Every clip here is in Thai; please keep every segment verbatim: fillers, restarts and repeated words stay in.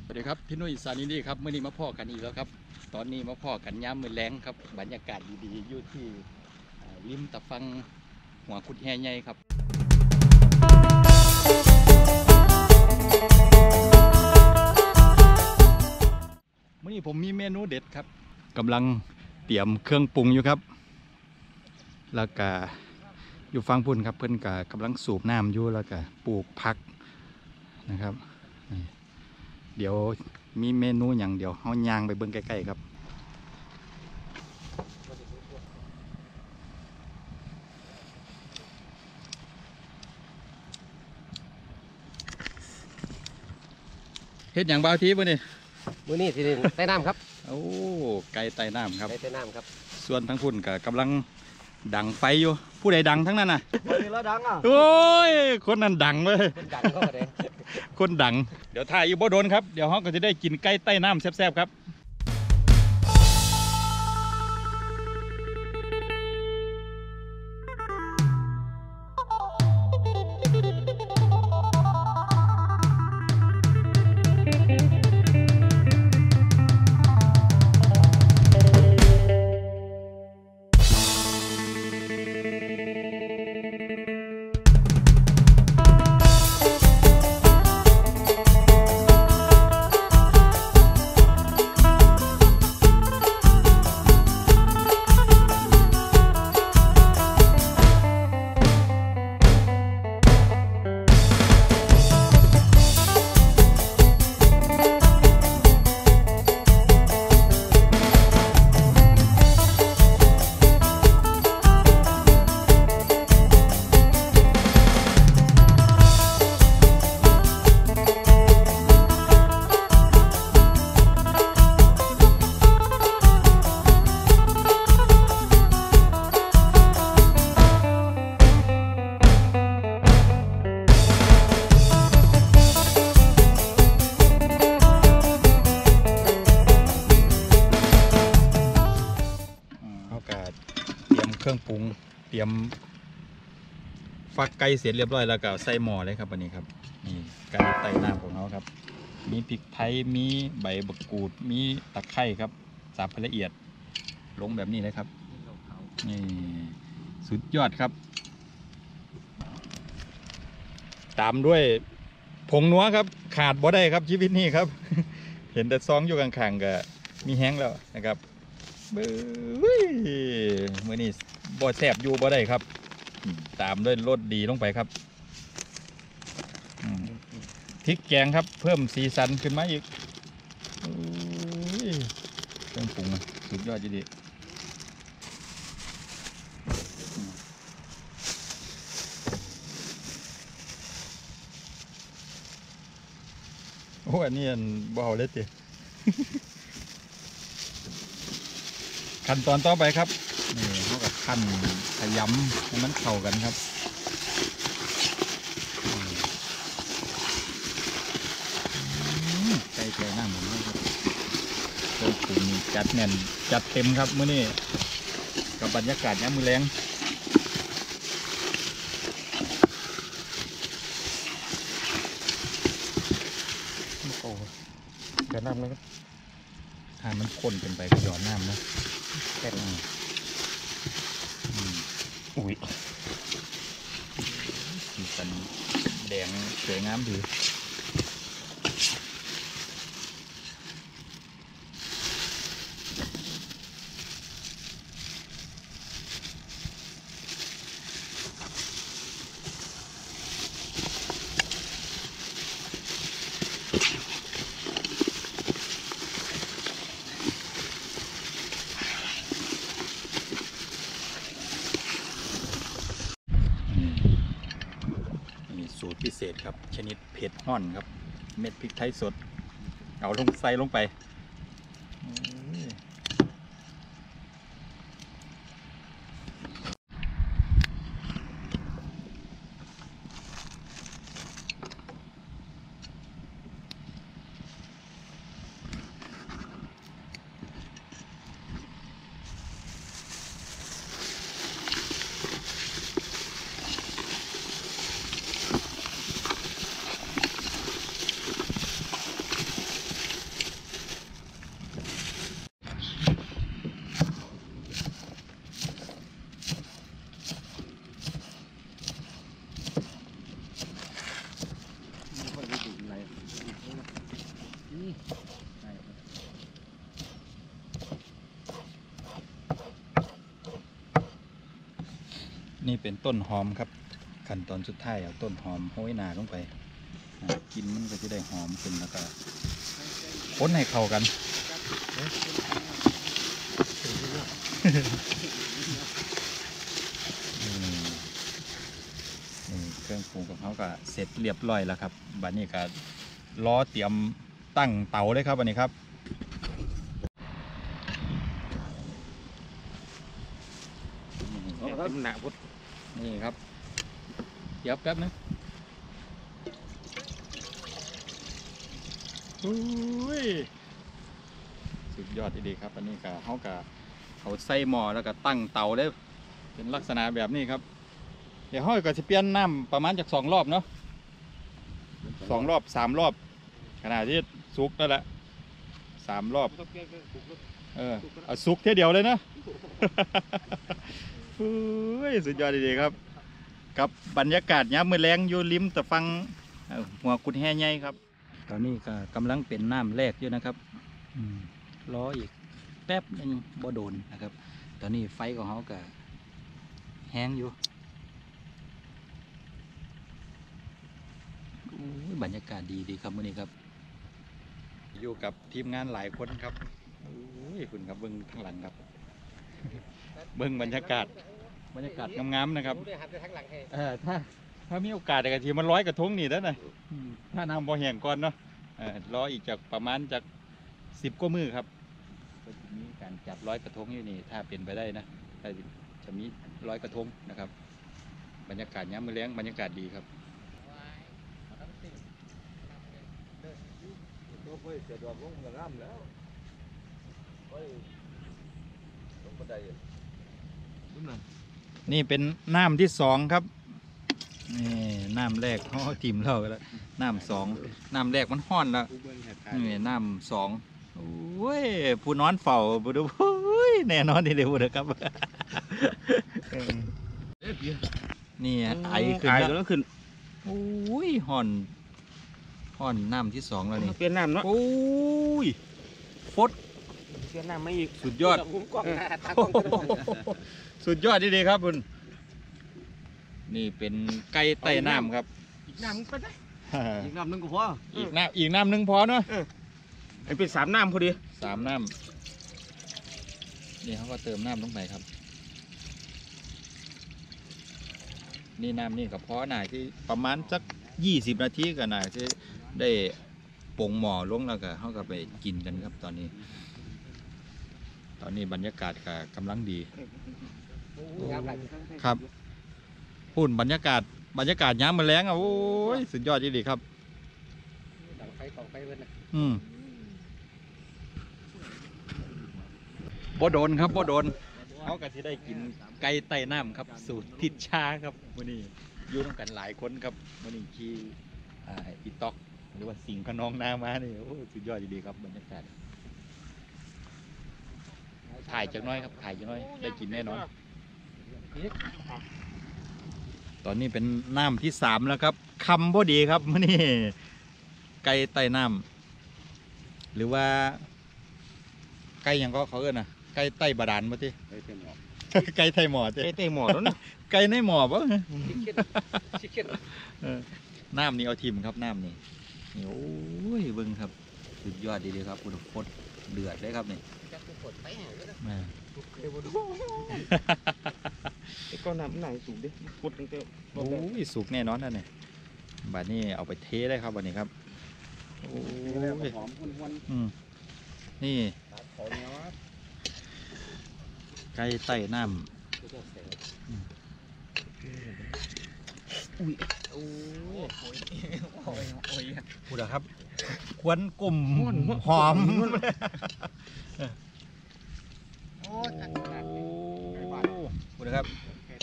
สวัสดีครับพี่นุ้ยสานิดีครับเมื่อนี้มาพ่อกันอีกแล้วครับตอนนี้มาพ่อกันย้ำมือแรงครับบรรยากาศดีๆอยู่ที่ริมตะฟังหัวขุดแห่ใหญ่ครับเมื่อนี้ผมมีเมนูเด็ดครับกำลังเตรียมเครื่องปรุงอยู่ครับแล้วก็อยู่ฟังพุ่นครับเพื่อนก็กำลังสูบน้ำอยู่แล้วก็ปลูกผักนะครับเดี๋ยวมีเมนูอย่างเดียวเอาย่างไปเบิ่งใกล้ๆครับเฮ็ดอย่างบางทีบ่นี่มื้อนี้ที่ใต้น้ำครับโอ้ไก่ใต้น้ำครับไก่ใต้น้ำครับส่วนทั้งพุ่นก็กำลังดังไฟอยู่ผู้ใดดังทั้งนั้นน่ะคนนี้แล้วดังอ่ะโอ้ยคนนั้นดังเว้ยคนดังเข้ามาเลยคนดังเดี๋ยวถ่ายอยู่บ่โดนครับเดี๋ยวเราก็จะได้กินไก่ใต้น้ำแซ่บๆครับเครื่องปรุงเตรียมฟักไก่เสร็จเรียบร้อยแล้วก็ใส่หม้อเลยครับวันนี้ครับนี่ไก่ไต่น้ำของเขาครับมีพริกไทยมีใบมะกรูดมีตะไคร้ครับสับละเอียดลงแบบนี้เลยครับนี่สุดยอดครับตามด้วยผงนัวครับขาดบ่ได้ครับชีวิตนี้ครับเห็นแต่ซองอยู่ข้างๆก็มีแห้งแล้วนะครับเบ้ยมื้อนี้บ่แซ่บอยู่บ่ได้ครับตามด้วยรสดีลงไปครับพริกแกงครับเพิ่มสีสันขึ้นมาอีกเครื่องปรุงสุดยอดจริงโอ้อันนี้เบาเลยติขั้นตอนต่อไปครับนี่เขากับขั้นขยำให้มันเข้ากันครับใส่ใจหน้าหมูครับเครื่องปรุงจัดแน่นจัดเต็มครับมื้อนี้กับบรรยากาศยามมื้อแลงโอ้กระน้ำเลยครับถ้ามันข้นเป็นไปก็หยอดน้ำนะแค่นั้นอุ้ยสีสันแดงสวยงามดีสูตรพิเศษครับชนิดเผ็ดห่อนครับเม็ดพริกไทยสดเอาลงใส่ลงไปนี่เป็นต้นหอมครับขั้นตอนสุดท้ายเอาต้นหอมโห้ยหนาลงไปอ่ากินมันก็จะได้หอมขึ้นแล้วก็คนให้เข้ากัน นี่นี่เครื่องปรุงของเขาก็เสร็จเรียบร้อยแล้วครับบัดนี้ก็รอเตรียมตั้งเตาเลยครับบัดนี้ครับนี่ครับหนาพุดนี่ครับเดี๋ยวแป๊บนึงอุ้ยสุดยอดดีครับอันนี้ก็เขาก็เขาใส่หม้อแล้วก็ตั้งเตาเลยเป็นลักษณะแบบนี้ครับเดี๋ยวห้อยก็จะเปลี่ยนน้ำประมาณจากสองรอบเนาะสองรอบสามรอบขณะที่สุกนั่นแหละสามรอบเออเอาสุกเท่เดียวเลยนะ เฮ้ยสุดยอดดีๆครับกับบรรยากาศยามมื้อแลงอยู่ริมตะฟังเอ่อหัวกุดแห่ใหญ่ครับตอนนี้ก็กำลังเป็นน้ำแรกอยู่นะครับอืมรออีกแป๊บหนึงบ่โดนนะครับตอนนี้ไฟของเขาก็แห้งอยู่โอ้ยบรรยากาศดีดีครับมื้อนี้ครับอยู่กับทีมงานหลายคนครับโอ้ยคุณครับเบิ้งข้างหลังครับ เบิ้งบรรยากาศบรรยากาศงามๆนะครับเออถ้าถ้ามีโอกาสแต่กะทีมันร้อยกระทงนี่แล้วนะอืมถ้าน้ำบ่แห้งก่อนเนาะเออรออีกจากประมาณจากสิบกว่ามือครับก็จะมีการจัดร้อยกระทงอยู่นี่ถ้าเป็นไปได้นะถ้าจะมีร้อยกระทงนะครับ บรรยากาศยามมื้อแลงบรรยากาศดีครับนี่เป็นน้ำที่สองครับนี่น้ำแรกเขาทีมเราแล้วน้ำสองน้ำแรกมันห้อนแล้วนี่น้ำสองโอ้ยผู้นอนเฝ้าบุดูโอ้ยแน่นอนทีเดียวบุครับ นี่ไอขึ้นไอแล้วแล้วขึ้นโอ้ยห่อนห่อนน้ำที่สองแล้วนี่เปลี่ยนน้ำเนาะโอ้ยฟดเปลี่ยนน้ำไม่อีกสุดยอดกล้องหน้าตากล้องกระโดดสุดยอดดีๆครับคุณนี่เป็นไก่ใต้น้ำครับอีกน้ำก็ได้อีกน้ำหนึงก็พออีกน้ำอีกน้ำหนึ่งพอเนาะไอเป็นสามน้ำพอดีสามน้ำนี่เขาก็เติมน้ำลงไปครับ นี่น้ำนี่กับพอหน่ายที่ประมาณสักยี่สิบนาทีก็น่าจะได้ปรุงหม้อลงแล้วก็เขาก็ไปกินกันครับตอนนี้ ตอนนี้บรรยากาศก็กำลังดีครับพูดบรรยากาศบรรยากาศย้ำมาแล้งอ่ะโอ้ยสุดยอดจริงๆครับดังไฟกองไฟเว้นนะอืมบ่โดนครับบ่โดนเขาก็ที่ได้กินไก่ใต้น้ำครับสูตรทิศชาครับวันนี้อยู่ร่วมกันหลายคนครับวันนี้ขี่อ่าอีต็อกหรือว่าสิงห์ขนองนามานี่โอ้สุดยอดดีๆครับบรรยากาศถ่ายจักหน้อยครับถ่ายจักหน้อยได้กินแน่นอนตอนนี้เป็นน้ำที่สามแล้วครับคำบ่ดีครับมื่อนี้ไก่ใต้น้ำหรือว่าไก่หยังก็เขาเอิ้นนะไก่ใต้บาดาลบ่ติ ไก่ไทยหมอติไอเตะหมอแล้วนะไก่ในหมอบ่ชิคเก้นชิคเก้นเออน้ำนี่เอาทิมครับน้ำนี่นี่โอ้ยเบิ่งครับสุดยอดดีๆครับคุณโคตรเดือดเลยครับนี่จักรกดไปหาเลยนะแม่ไอก้อนน้ำไหนสูงดิพุดตั้งแต่โอ้ยสุกแน่นอนนะเนี่ยบัดนี้เอาไปเทได้ครับบัดนี้ครับโอ้ยหอมวนอืมนี่ขอเนี้ยว่าไก่ใต้น้อุ้ยโอ้ยโอ้ยโอ้ยำพูดครับควนกลุ่มหอมโอ้ยพูดครับ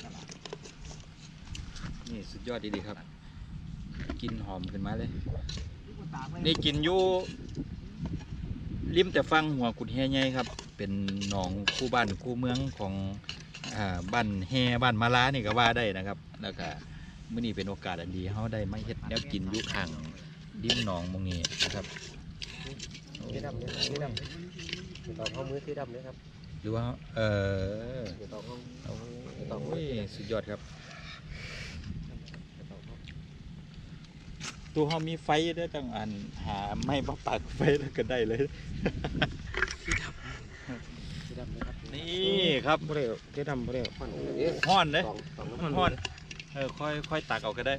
นี่สุดยอดดีๆครับกินหอมขึ้นมาเลยนี่กินอยู่ริมแต่ฟังหัวกุดแห่ใหญ่ครับเป็นหนองคู่บ้านคู่เมืองของอ่าบ้านแห่บ้านมาลานี่ก็ว่าได้นะครับแล้วก็มื้อนี้เป็นโอกาสอันดีเขาได้มาเฮ็ดแนวกินอยู่ข้างริมหนองมงนี้นะครับสีดำเนี่ยสีดำเราเข้ามือสีดำเนี่ยครับหรือว่าเออโอ้ยสุดยอดครับตัวเขามีไฟได้ต้องอ่านหาไม่มาปักไฟแล้วก็ได้เลยนี่ครับบ่ได้เทดำบ่ได้ห้อนเลยห้อนเออค่อยค่อยตักเอาก็ได้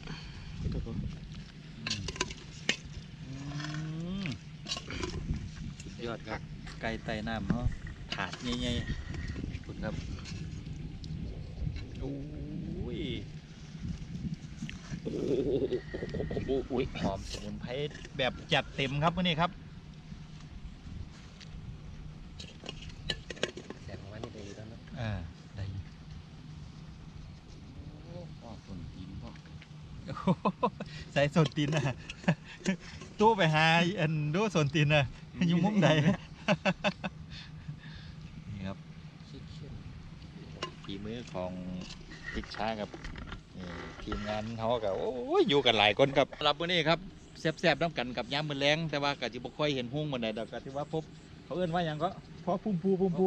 สุดยอดครับไก่ไต่น้ำเนาะถาดใหญ่ๆคุณครับโอ้ยหอมสมุนไพรแบบจัดเต็มครับวันนี้ครับแสบของมันนี่ได้อยู่แล้วเนาะอ่าได้พ่อคนกินพ่อใส่สนตินนะตู้ไปหาอันดูสนตินนะอยู่มุมใดนี่ครับฝีมือของพิกช้าครับทีมงานเขากับโอ้ยอยู่กันหลายคนครับรับวันนี้ครับแซ่บๆน้ำกันกับย้ำมือแรงแต่ว่ากะจิบค่อยเห็นหุ้งมันไหนแต่กะที่ว่าพบเขาเอื้นว่าอย่างก็พอพุ่มพูพุ่มพู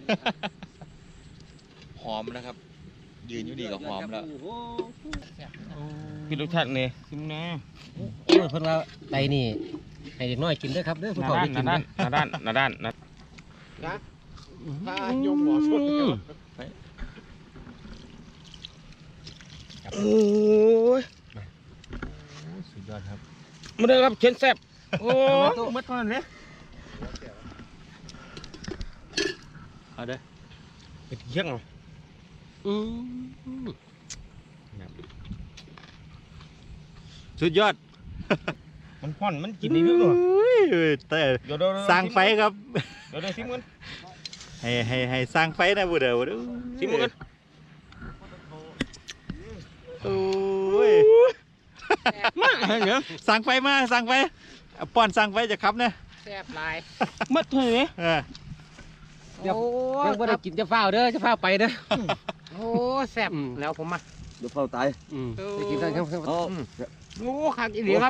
หอมนะครับยืนอยู่ดีก็หอมแล้วพี่รสชาตินี่ซิมแน่เออเพิ่นว่าไตนี่ให้เด็กน้อยกินเด้อครับเด้อผู้หเฒ่าน้าได้กินด้าเด้นหน้าด้านหน้าด้านหน้าด้านถ้ายมหมอสดโอ้ยสุดยอดครับมาเด้อครับเชนแซ่บโอ้ยมัดเท่านั้นเลยเอาเด้อเฮ็ดเยี่ยงเอาอืมสุดยอดมันพ่อนมันกินได้ด้วยเหรอแต่เดี๋ยวเดี๋ยวสร้างไฟครับเดี๋ยวเดี๋ยวซิมกันให้ให้ให้สร้างไฟนะบุเดอบุเดอซิมกันโอ้ยมาเหรอสร้างไฟมาสร้างไฟเอาป้อนสร้างไฟจะขับเนี่ยแซ่บหลายมัดเท่านั้นเลยเออเดี๋ยวยังบ่ได้กินจะเฝ้าเด้อจะเฝ้าไปเด้อโอ้แซ่บแล้วผมมาเดี๋ยวเผาตายอืมไปกินกันครับอ๋ออืมโอ้คักอีหลีครับ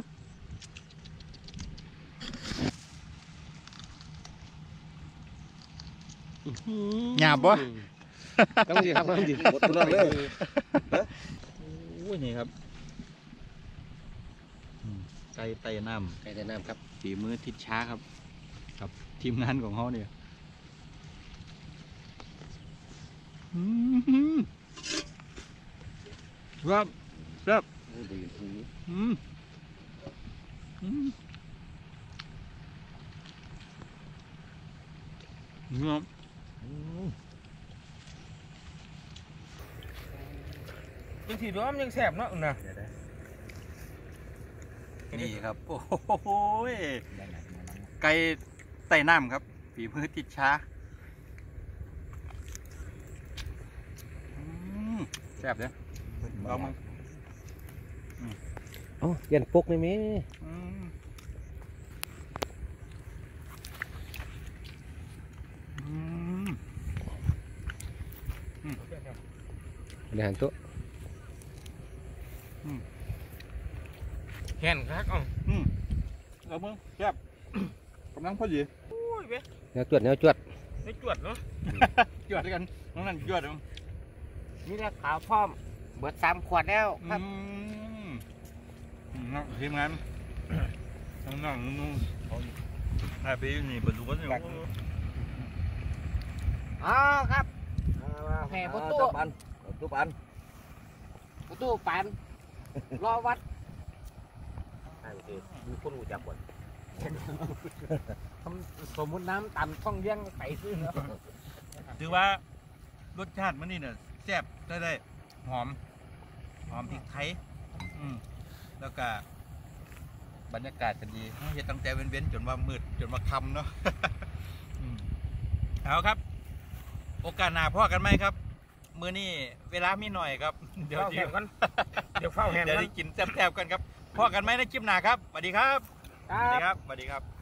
หยาบปะต้องดีครับต้องดีหมดทุกเรื่องเลยโอ้ยนี่ครับอืมไก่ไต่น้ไก่แต่น้ำครับำฝีมือทิศช้าครับกับทีมงานของเขาเนี่ยอืมครับครับอืมอืมครับยังสีร้อมยังแซ่บเนาะนะนี่ครับโอ้โหไก่ไต่น้ำครับฝีมือติดช้าอืมแซ่บเลยเอามาโอ้ยันปุกนี่มั้ยอืมอืมอาหารโต๊ะแข็งครับอ๋ออืมเอามึงแซ่บกำลังพอดีโอ้ยเว้ยแนวจวดแนวจวดไม่จวดเนาะจวดกันน้องนั่นจวดมั้งนี่ละขาวพร้อมเบิดสามขวดแล้วครับอืมอืมครับทีมงานน้องนั่งนู่นเขาถ่ายไปนี่บรรลุกันอยู่อ๋อครับแห่ประตูจับปันตัวปันประตูปานรอวัดมีคนรู้จักก่อนทำสมมุติน้ำตันท่องเลี้ยงไปซื้อเนาะถือว่ารสชาติมันนี่เนี่ยแซ่บได้ได้หอม หอมพริกไทยอืมแล้วก็บรรยากาศก็ดีเฮ็ดตั้งแต่เว้นๆจนว่ามืดจนว่าค่ำเนาะ อืมเอาครับ โอกาสหน้าพ่อกันไหมครับ มื้อนี้เวลามีหน่อยครับ เดี๋ยวเฝ้าแหงกันเดี๋ยวเฝ้าแหงเดี๋ยวกันได้กินแซ่บๆกันครับพ่อกันไหมในคลิปหน้าครับสวัสดีครับคสวัสดีรับครับสวัสดีครับ